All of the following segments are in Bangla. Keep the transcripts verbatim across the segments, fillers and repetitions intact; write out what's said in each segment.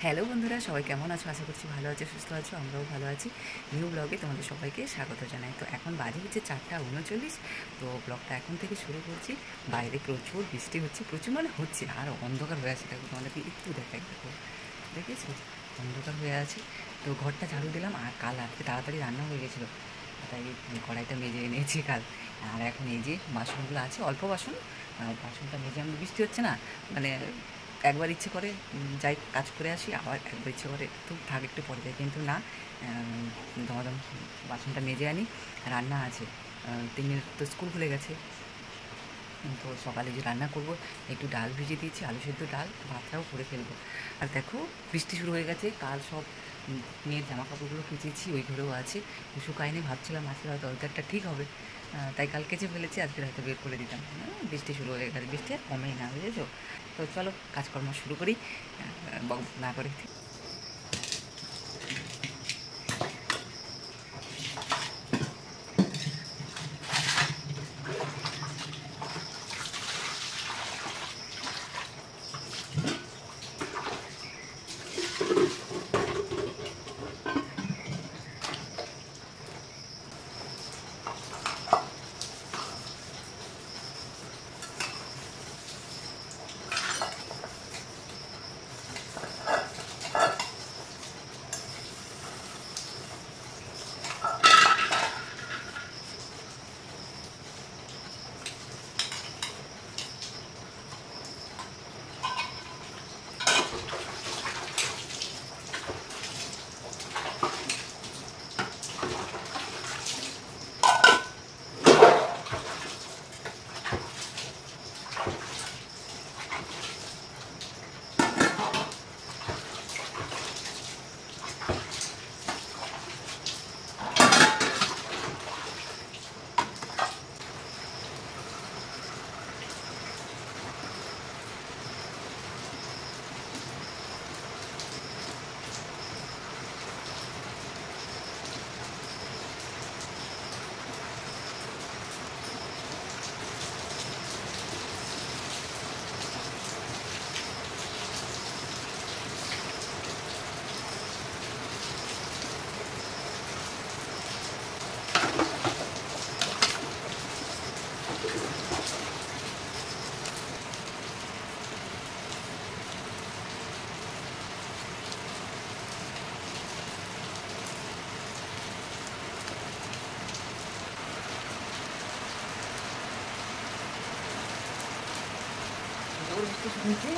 হ্যালো বন্ধুরা, সবাই কেমন আছো? আশা করছি ভালো আছো, সুস্থ আছো। আমরাও ভালো আছি। নিউ ব্লগে তোমাদের সবাইকে স্বাগত জানাই। তো এখন বাজে হচ্ছে চারটা উনচল্লিশ। তো ব্লগটা এখন থেকে শুরু করছি। বাইরে প্রচুর বৃষ্টি হচ্ছে, প্রচুর মানে হচ্ছে, আর অন্ধকার হয়ে আছে। দেখো তোমাদেরকে একটু দেখাই, দেখো দেখেছো অন্ধকার হয়ে আছে। তো ঘরটা ঝাড়ু দিলাম, আর কাল রাত্রে তাড়াতাড়ি রান্না হয়ে গেছিলো, তাই কড়াইটা মেজে এনেছি কাল। আর এখন এই যে বাসনগুলো আছে, অল্প বাসন, বাসনটা মেজে আমি, বৃষ্টি হচ্ছে না, মানে একবার ইচ্ছে করে যাই কাজ করে আসি, আবার একবার ইচ্ছে করে একটু থাক, একটু পরে যাই, কিন্তু না, দমাদম বাসনটা মেজে আনি। রান্না আছে, তিন তো স্কুল খুলে গেছে। তো সকালে যে রান্না করব, একটু ডাল ভিজে দিয়েছি, আলু সেদ্ধ ডাল, ভাতটাও করে ফেলবো। আর দেখো বৃষ্টি শুরু হয়ে গেছে। কাল সব মেয়ের জামা কাপড়গুলো কেচেছি, ওই ঘরেও আছে, শুকায়নি। ভাবছিলাম আজকে হয়তো ওয়েদারটা ঠিক হবে, তাই কাল কেচে ফেলেছি, আজকে হয়তো বের করে দিতাম। বৃষ্টি শুরু হয়ে গেছে, বৃষ্টি আর কমেই না, বুঝেছো? তো চলো কাজকর্ম শুরু করি, বক না করে। বৃষ্টি শুনছে।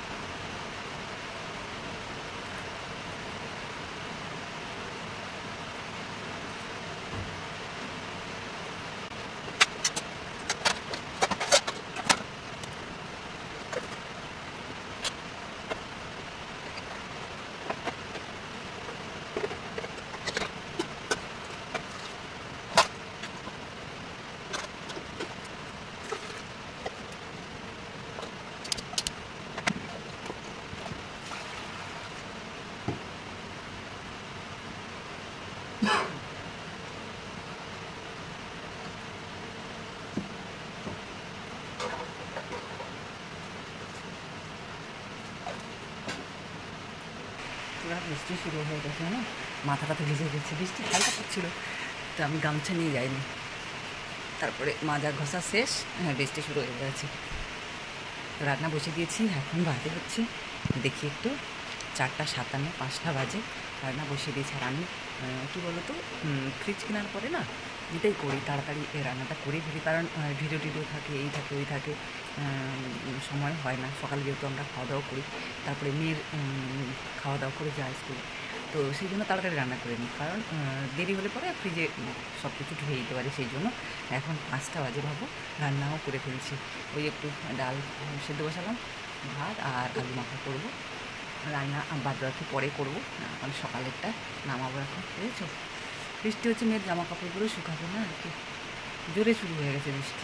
পুরো বৃষ্টি শুরু হয়ে গেছে, না মাথাটা তো ভিজে গেছে, বৃষ্টি হালকা পড়ছিল, তো আমি গামছা নিয়ে যাইনি। তারপরে মাজা ঘষা শেষ, হ্যাঁ বৃষ্টি শুরু হয়ে গেছে। তো রান্না বসে দিয়েছি, এখন বাজে হচ্ছে দেখি একটু চারটা সাতান্ন, পাঁচটা বাজে। রান্না বসিয়ে দিয়েছি। আর আমি কী বলো তো, ফ্রিজ কেনার পরে না যেটাই করি, তাড়াতাড়ি এই রান্নাটা করে ফেলি, কারণ ভিডিও টিডিও থাকে, এই থাকে ওই থাকে, সময় হয় না। সকালে যেহেতু আমরা খাওয়া দাওয়া করি, তারপরে মেয়ের খাওয়া দাওয়া করে যায় স্কুলে, তো সেই জন্য তাড়াতাড়ি রান্না করে নিই, কারণ দেরি হলে পরে ফ্রিজে সব কিছু ঢুকে দিতে পারি। সেই জন্য এখন পাঁচটা বাজে, ভাবো রান্নাও করে ফেলছি। ওই একটু ডাল সেদ্ধ বসালাম, ভাত আর আলু মাখা করবো। রান্না বাদ বাকি পরে করবো, মানে সকালেরটা নামাবো এখন, বুঝেছো? বৃষ্টি হচ্ছে, মেয়ের জামা কাপড়গুলো শুকাবো না আর কি। জোরে শুরু হয়ে গেছে বৃষ্টি।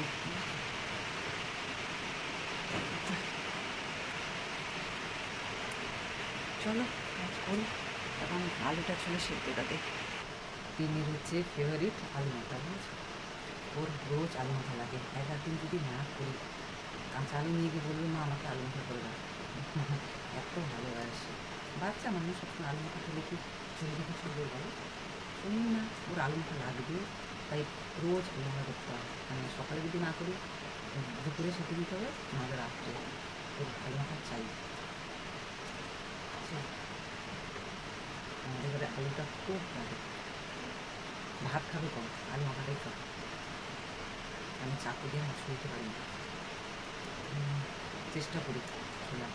চলো কাজ করি। এখন আলুটা ছিল সেদ্ধটা দেখি। তিনির হচ্ছে ফেভারিট আলু মাখা, বুঝেছো? ওর রোজ আলু মাখা লাগে। এক দিন যদি না করি, কাঁচা আলু নিয়ে গিয়ে বললো, মা আমাকে আলু মাখা করে দাও, এত ভালোবাসে। বাচ্চা মানুষ সবসময় আলু মাখা খেলে কি শরীরে কিছু হবে বলো? শোনি না, ওর আলু মাখা লাগবে, তাই রোজ আলু মাখা করতে হবে। মানে সকালে যদি না করি দুপুরে সেটে দিতে হবে, নাহলে রাত্রে ওর আলু মাখা চাই। আমাদের ঘরে আলুটা খুব লাগে, ভাত খাবে কম, আলু মাখাটাই খাবে। আমি চাকু দিয়ে মাছ ছুঁতে পারি না, চেষ্টা করি ছোলা।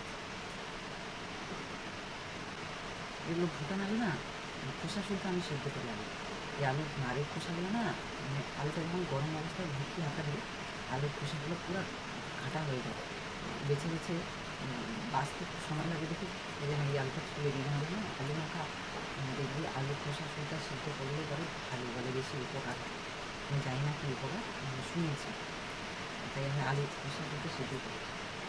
এগুলো ভুটান আলু না, খোসা শুলতে আমি সেদ্ধ করে আলু, এই আলুর নাড়ের খোসাগুলো না, মানে আলুটা যখন গরম অবস্থায় ভর্তি হাঁটা দিই, আলুর খোসাগুলো পুরো ঘাটা হয়ে যায়। বেছে বেছে বাঁচতে খুব সময় লাগে দেখি, এই জন্য এই আলুটা ছুলে দিই, নাহলে না আলু মাখা দেখবি আলুর খোসা শুলটা সেদ্ধ করলে পরে ভালো, বলে বেশি উপকার। আমি জানি না কি উপকার, শুনেছি, তাই আমি আলুর খোসা শুলটা সেদ্ধ করি।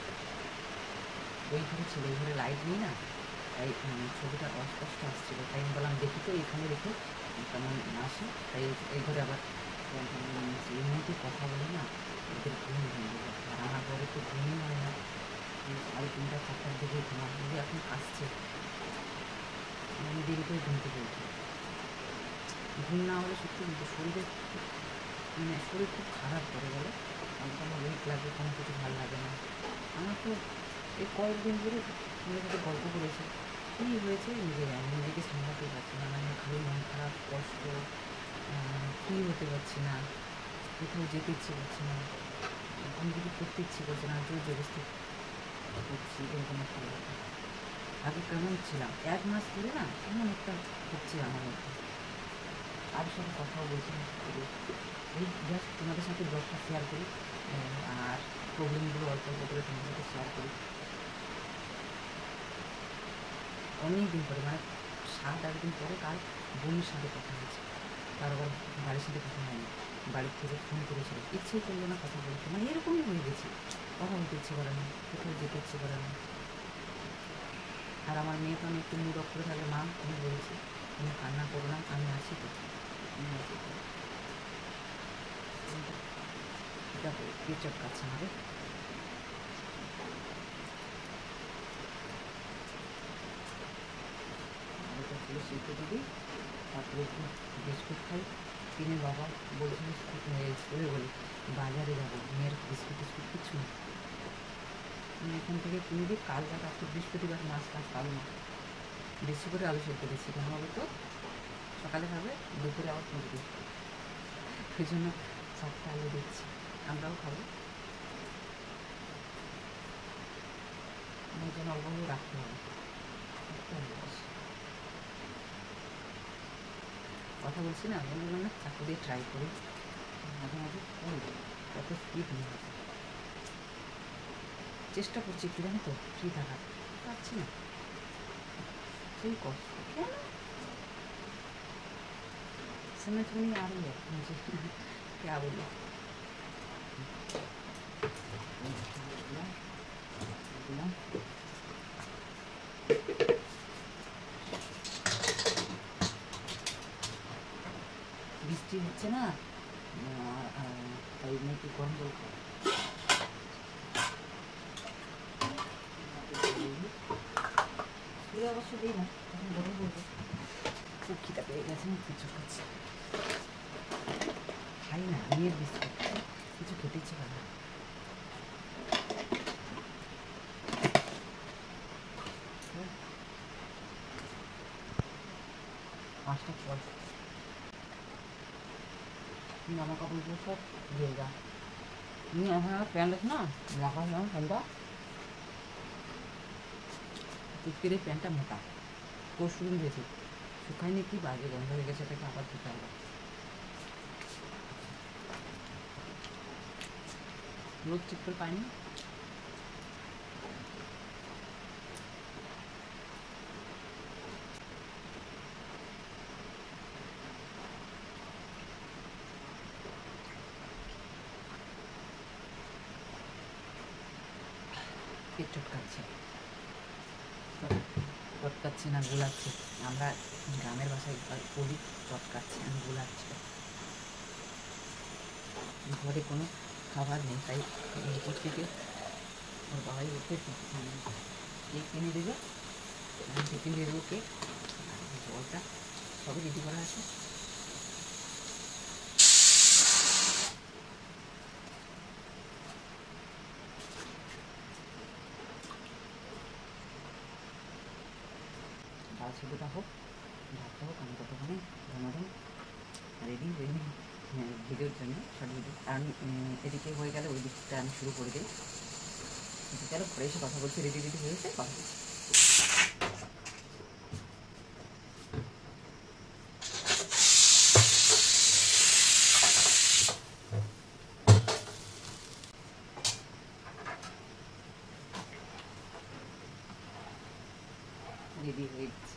ওই ঘরে ছিল, এই ঘরে লাইট নেই না, তাই ছবিটা অস্পষ্ট আসছিলো, তাই আমি বললাম দেখি তো এখানে রেখে কেমন আসে। তাই এই ঘরে আবার এই মুহূর্তে কথা বলে না, এদের ঘুম ভেঙে যায়। আর আমার ঘরে তো ঘুমই হয় না, সাড়ে তিনটা চারটার দিকে ঘুমার যদি এখন আসছে, আমি দেরি করে ঘুম থেকে উঠি। ঘুম না হলে সত্যি কিন্তু শরীরে মানে শরীর খুব খারাপ করে গেলে, কোনো উইক লাগে, কোনো কিছু ভালো লাগে না। আমার তো এই কয়েকদিন ধরে আমাদের সাথে গল্প করেছে, কী হয়েছে নিজে জানি, নিজেকে সামলাতে পারছি না, মানে খালি মন খারাপ, কষ্ট, কী হতে পারছি না, কোথাও যেতে ইচ্ছে করছে না, আমি কিছু করতে ইচ্ছে করছে না, জোর জবরদস্তি করছি, এরকম একটা ব্যাপার। আগে কেমন ছিলাম, এক মাস ধরে না কেমন একটা হচ্ছে আমার মধ্যে, কারোর সাথে কথাও বলছি না, এই জাস্ট তোমাদের সাথে ব্লগটা শেয়ার করি, আর প্রবলেমগুলো অল্প অল্প করে তোমাদের সাথে শেয়ার করি। অনেক দিন পরে, মানে সাত আট দিন পরে কাল বোনের সাথে কথা হয়েছে, তার আবার বাড়ির সাথে কথা হয়নি, বাড়ির থেকে ফোন করেছিল, ইচ্ছেই করলো না কথা বলতে, মানে এরকমই হয়ে গেছে, কথা বলতে ইচ্ছে করে না, কোথাও যেতে ইচ্ছে করে না। আর আমার মেয়ে তো আমি একটু মুড অফ করে থাকলে, মা তুমি বলেছি তুমি কান্না করো না, আমি আছি তো, আমি আছি তো। দেখো কে চটকাচ্ছে আমাকে, আলুটা ফুলে সিদ্ধ দিবি, তারপরে একটু বিস্কুট খাই। দিনের বাবা বলছিল স্কুলে বলি বাজারে যাবো, মেয়ের বিস্কুট টিস্কুট কিছু না, আমি এখান থেকে কিনবি, কাল বা রাত্রে বৃহস্পতিবার মাছ টাছ পাবো না, বেশি করে আলু সেদ্ধ দিচ্ছি, কেন হবে তো সকালে খাবে, দুপুরে আবার খুঁজবে, সেই জন্য চারটা আলু দিচ্ছি, আমরাও খাবো, আমার জন্য অল্প রাখতে হবে। কথা বলছি না, আমি বললাম না চাকু দিয়ে ট্রাই করি, মাঝে মাঝে করবো, কত স্পিড নিয়ে হবে, চেষ্টা করছি একটু জানো তো ফ্রি থাকার, পারছি না, সেই কষ্ট কেন समझ में नहीं आ रही है मुझे क्या बोलूं। বৃষ্টি হচ্ছে না, তাই মেয়েকে গরম জল খাওয়া, অবশ্য দিই না, তখন গরম বলবো, খুব খিদা পেয়ে গেছে, কিছু খাচ্ছি, খাই না মেয়ের বিস্কুট, কিছু খেতে ইচ্ছে করে না। পাঁচটা পর জামা কাপড়গুলো সব দিয়ে যা, তুমি এখন আমার প্যান্ট আছে না, রাখা হলাম প্যান্টটা, কুর্তির এই প্যান্টটা মোটা, পরশু দিন দিয়েছি, শুকায়নি, কি বাজে গন্ধ হয়ে গেছে, এটাকে আবার ধুতে হবে। রোদ ঠিক করে পাইনি, পেট চটকাচ্ছে, চটকাচ্ছে না গোলাচ্ছে, আমরা গ্রামের ভাষায় বলি চটকাচ্ছে, আমি গোলাচ্ছি। ঘরে কোনো খাবার নেই, তাই এরপর থেকে ওর বাবাই উঠে কেক কিনে দেবে, টিফিন দিয়ে দেবো কেক, জলটা সবই রেডি করা আছে। ডাল সেদ্ধটা হোক, ভাতটা হোক, আমি ততক্ষণে ধন্যবাদ রেডি হয়ে নিই ভিডিওর জন্য, শর্ট ভিডিও। কারণ এদিকে হয়ে গেলে ওই দিকটা আমি শুরু করে দিই। চলো ঘরে এসে কথা বলছি, রেডি রেডি হয়েছে, কথা বলছি। রেডি হয়ে গেছে,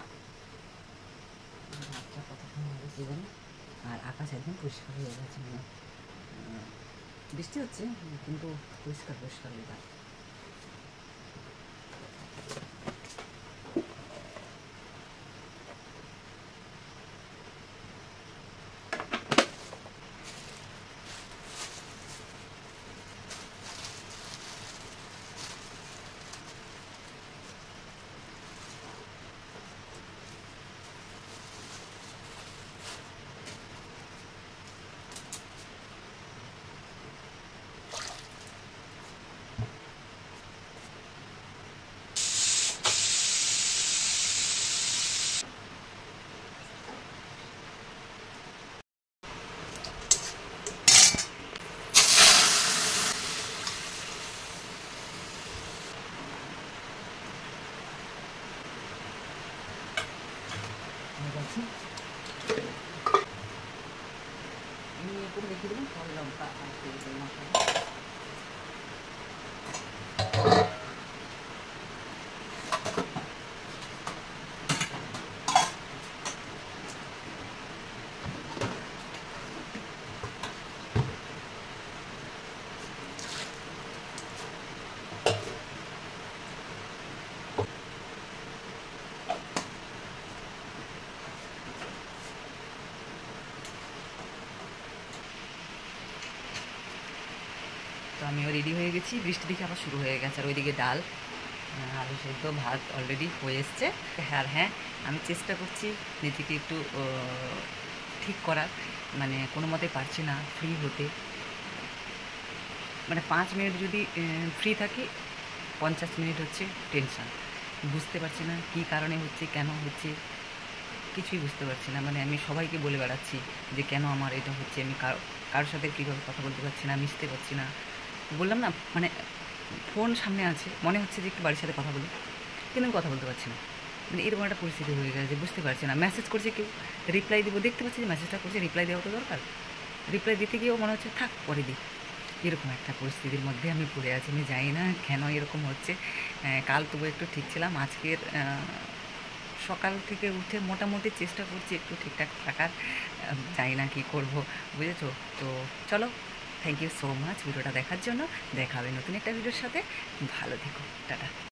ভাতটা কতক্ষণ হবে কি জানি। আর আকাশ একদম পরিষ্কার হয়ে গেছে, মানে বৃষ্টি হচ্ছে কিন্তু পরিষ্কার পরিষ্কার ব্যাপার। আমি করে রেখে দেবেন, পরে লঙ্কা আর তেল মশলা। তো আমিও রেডি হয়ে গেছি, বৃষ্টি দিকে আবার শুরু হয়ে গেছে। আর ওইদিকে ডাল, আলু সেদ্ধ, ভাত অলরেডি হয়ে এসছে। আর হ্যাঁ, আমি চেষ্টা করছি নিজেকে একটু ঠিক করার, মানে কোনো মতে পারছি না ফ্রি হতে। মানে পাঁচ মিনিট যদি ফ্রি থাকি, পঞ্চাশ মিনিট হচ্ছে টেনশান। বুঝতে পারছি না কী কারণে হচ্ছে, কেন হচ্ছে, কিছুই বুঝতে পারছি না। মানে আমি সবাইকে বলে বেড়াচ্ছি যে কেন আমার এটা হচ্ছে, আমি কারো কারোর সাথে কীভাবে কথা বলতে পারছি না, মিশতে পারছি না। বললাম না, মানে ফোন সামনে আছে, মনে হচ্ছে যে একটু বাড়ির সাথে কথা বলি, কিন্তু আমি কথা বলতে পারছি না। মানে এরকম একটা পরিস্থিতি হয়ে গেছে, বুঝতে পারছি না। মেসেজ করছে কেউ, রিপ্লাই দিব, দেখতে পাচ্ছি যে মেসেজটা করছে, রিপ্লাই দেওয়া তো দরকার। রিপ্লাই দিতে গিয়েও মনে হচ্ছে থাক পরে দিই। এরকম একটা পরিস্থিতির মধ্যে আমি পড়ে আছি। আমি জানি না কেন এরকম হচ্ছে। কাল তবু একটু ঠিক ছিলাম, আজকের সকাল থেকে উঠে মোটামুটি চেষ্টা করছি একটু ঠিকঠাক থাকার। জানি না কী করবো, বুঝেছো? তো চলো, থ্যাংক ইউ সো মাচ ভিডিওটা দেখার জন্য। দেখা হবে নতুন একটা ভিডিওর সাথে। ভালো থেকো, টাটা।